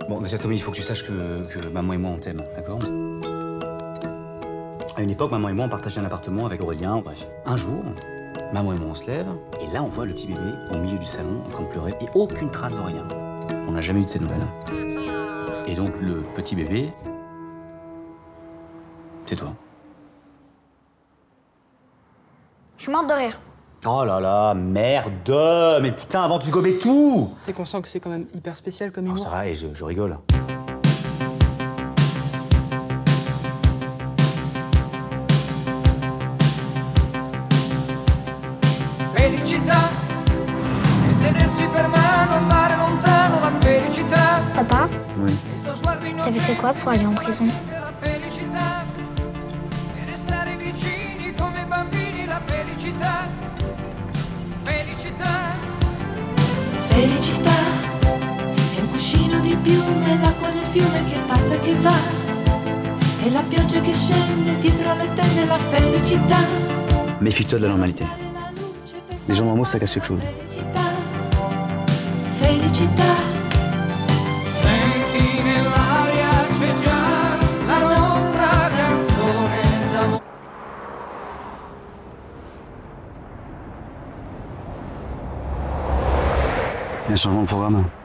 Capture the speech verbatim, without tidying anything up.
Bon, déjà, Tommy, il faut que tu saches que, que maman et moi, on t'aime, d'accord? À une époque, maman et moi, on partageait un appartement avec Aurélien, bref. Un jour, maman et moi, on se lève, et là, on voit le petit bébé au milieu du salon, en train de pleurer, et aucune trace d'Aurélien. On n'a jamais eu de ces nouvelles. Et donc, le petit bébé, c'est toi. Je suis morte de rire. Oh là là, merde! Mais putain, avant tu gobais tout! T'es conscient que c'est quand même hyper spécial comme Oh, humour? ça va, et je, je rigole. Felicità e tenersi per mano, andare lontano, la felicità. Papa, Oui. t'avais fait quoi pour aller en prison? La felicità e restare vicini come bambini, la felicità. Felicità. Felicità è un cuscino di piume, l'acqua del fiume che passa e che va, e la pioggia che scende dietro le tende, la felicità. Méfie-toi de la normalité. Les gens normaux, ça cache quelque chose. Felicità, felicità. Senti nell'aria c'è già la nostra canzone d'amore. Il y a un changement de programme.